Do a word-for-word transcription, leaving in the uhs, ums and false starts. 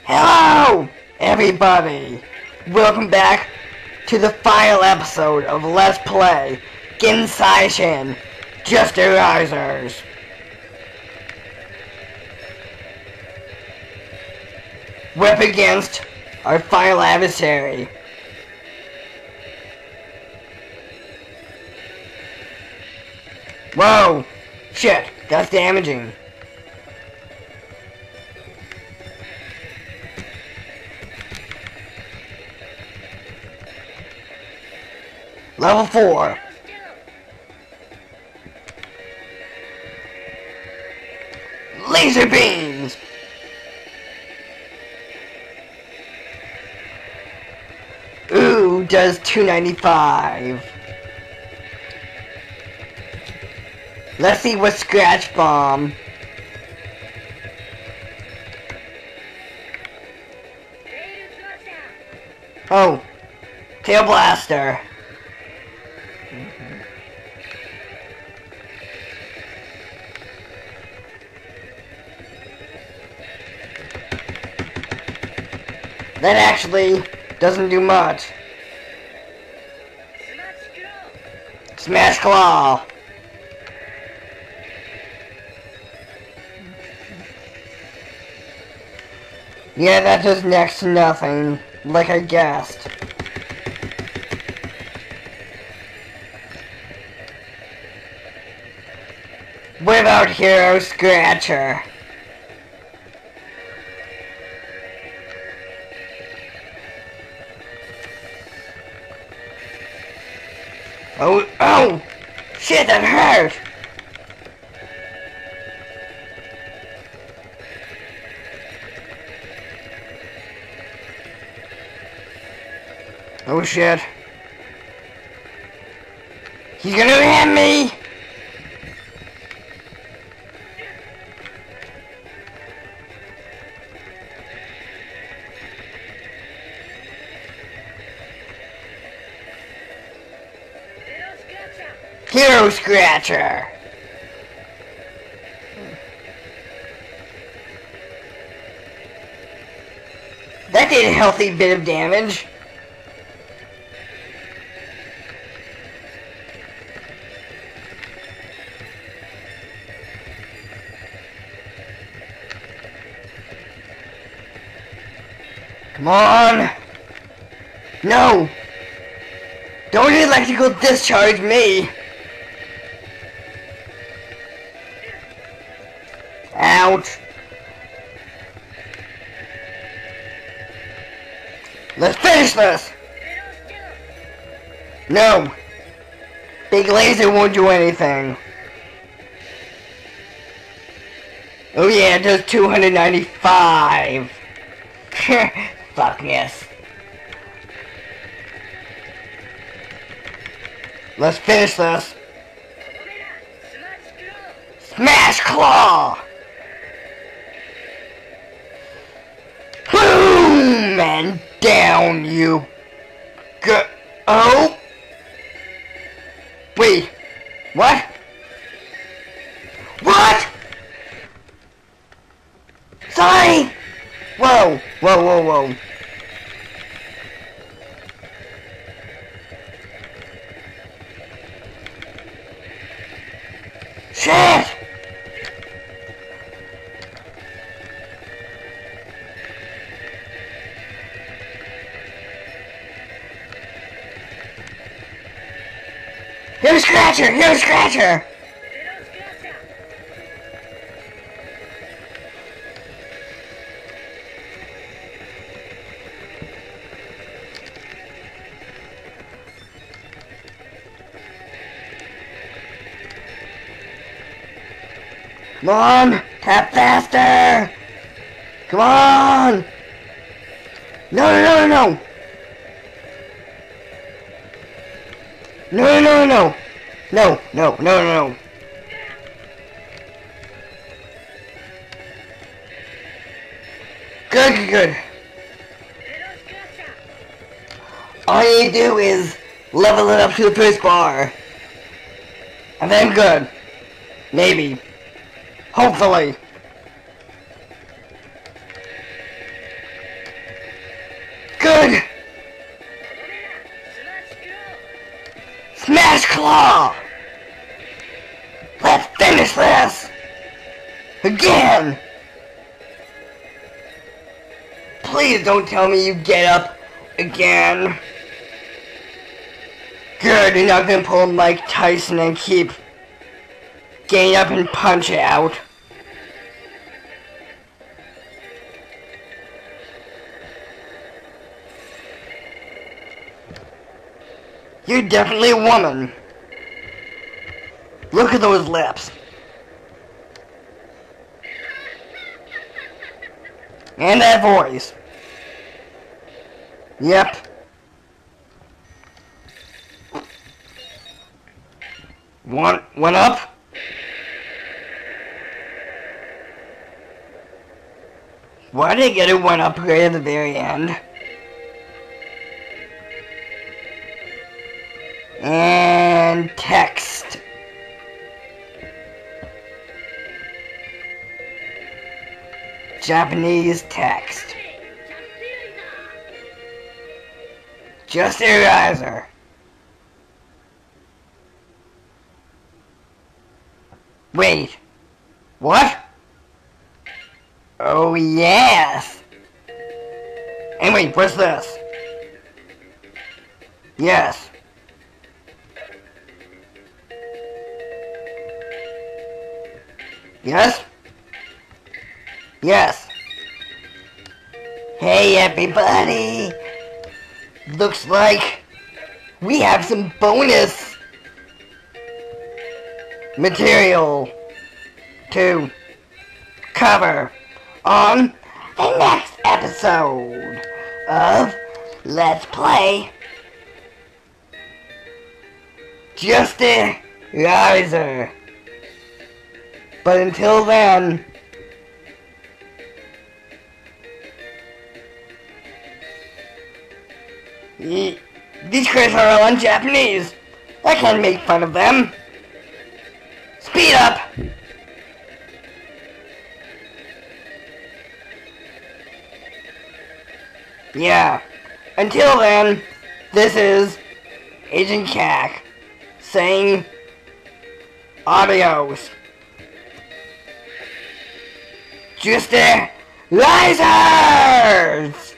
Hello, everybody! Welcome back to the final episode of Let's Play Genseishin, Justirisers. We're up against our final adversary. Whoa! Shit, that's damaging. Level four. Laser beams. Ooh, does two ninety-five. Let's see what Scratch Bomb. Oh, Tail Blaster. That actually doesn't do much. Smash Claw. Yeah, that does next to nothing, like I guessed. What about Hero Scratcher? Oh, oh! Shit, that hurt! Oh shit. He's gonna hit me! Hero Scratcher! That did a healthy bit of damage. Come on! No! Don't electrical discharge me! Ouch! Let's finish this! No! Big laser won't do anything. Oh yeah, it does two ninety-five. Fuck yes. Let's finish this. Smash Claw! Boom! And down you go. Oh! Wait. What? What? Sorry! Whoa! Whoa, whoa, whoa. Shit! Hero Scratcher! Hero Scratcher! Come on! Tap faster! Come on! No, no, no, no! No, no, no! No, no, no, no, no! Good, good, good. All you need to do is level it up to the first bar. And then good. Maybe. Hopefully. law! Let's finish this! Again! Please don't tell me you get up again. Good, you're not gonna pull Mike Tyson and keep getting up and punch it out. You're definitely a woman. Look at those lips. And that voice. Yep. One, one up. Why did I get a one up right at the very end? And text. Japanese text. Justirisers. Wait. What? Oh yes. And wait, what's this? Yes. Yes? Yes. Hey everybody! Looks like we have some bonus material to cover on the next episode of Let's Play Justirisers. But until then, these credits are all in Japanese. I can't make fun of them. Speed up! Yeah. Until then, this is Agent Cack saying adios. Justirisers!